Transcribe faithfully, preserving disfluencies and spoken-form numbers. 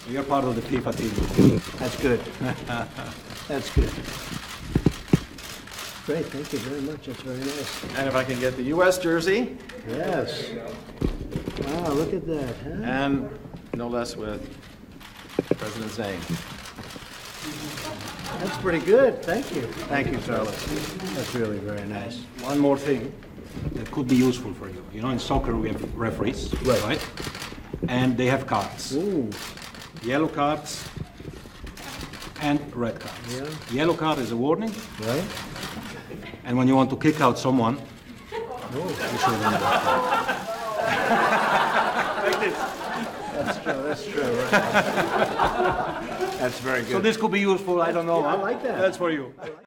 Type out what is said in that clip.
You're part of the FIFA team. That's good. That's good. Great, thank you very much. That's very nice. And if I can get the U S jersey, Yes. Wow, look at that, huh? and no less with President Zane. That's pretty good. Thank you. Thank you, Charlotte. That's really very nice. One more thing that could be useful for you. You know, in soccer we have referees, Right. right? And they have cards. Ooh, Yellow cards and red cards. Yeah. Yellow card is a warning, right? and when you want to kick out someone, Oh, you show them the red card. Like this. that's true. That's true. Right? That's very good. So this could be useful, I don't know. Yeah, I huh? like that. That's for you.